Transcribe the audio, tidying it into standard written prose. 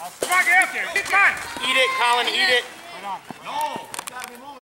Come on, get up there. Come on. Eat it, Colin, eat it. Right on. No.